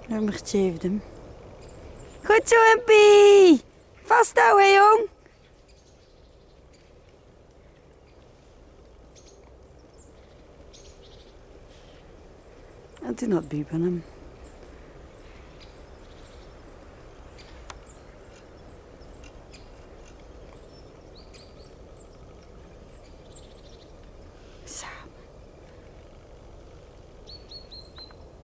Nummer 7. Goed zo, Impie! Vasthouden, jong! En toen had Bieben hem.